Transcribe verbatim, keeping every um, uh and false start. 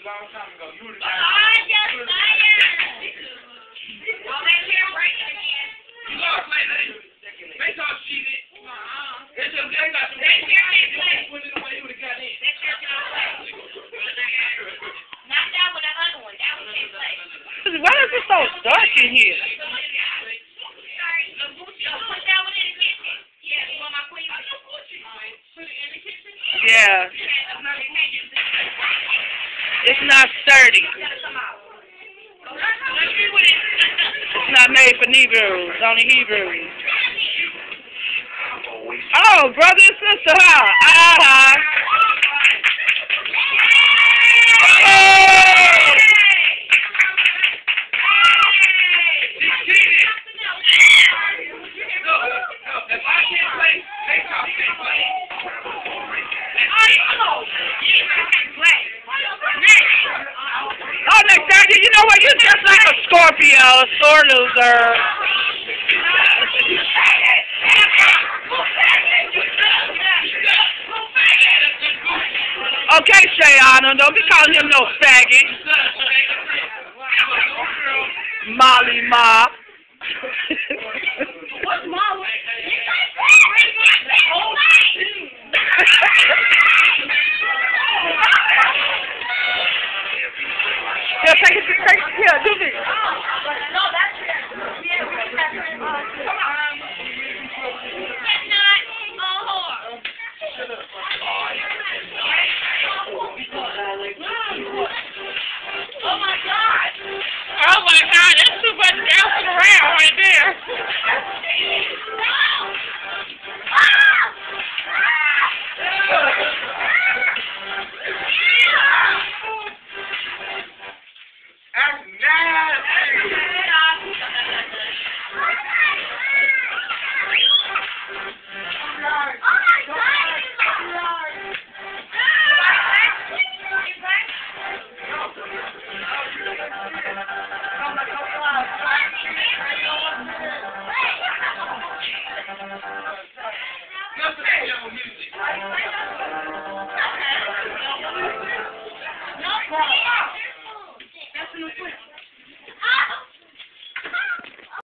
long time ago. You would have Oh, got yes, I am. Oh, they can't break it again. You lost, lady. They thought cheated. Uh-uh. They just they got some. They can't play. Put it away, you would have got in. They can't play. Not that one, the other one. That one can't play. Why is it so dark in here? Sorry. Put that one in the kitchen. Yeah, you want my queen? Put it in the kitchen? Yeah. It's not sturdy. It's not made for Negroes, only Hebrews. Oh, brother and sister, huh? Uh-huh. Oh, next time, you know what? You're just like a Scorpio, a sore loser. Okay, Shayana, don't be calling him no faggot. Molly Mop. What's Molly? Yeah, take it, take it, yeah, do this. No, that's it. Yeah, we can have it. Come on. That's not a whore. Oh my God. Oh my God, that's too much bouncing around right there. That's in the